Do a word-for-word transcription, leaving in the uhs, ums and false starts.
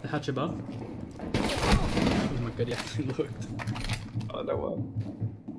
hatch above. Oh my god, he actually looked. Oh, that one.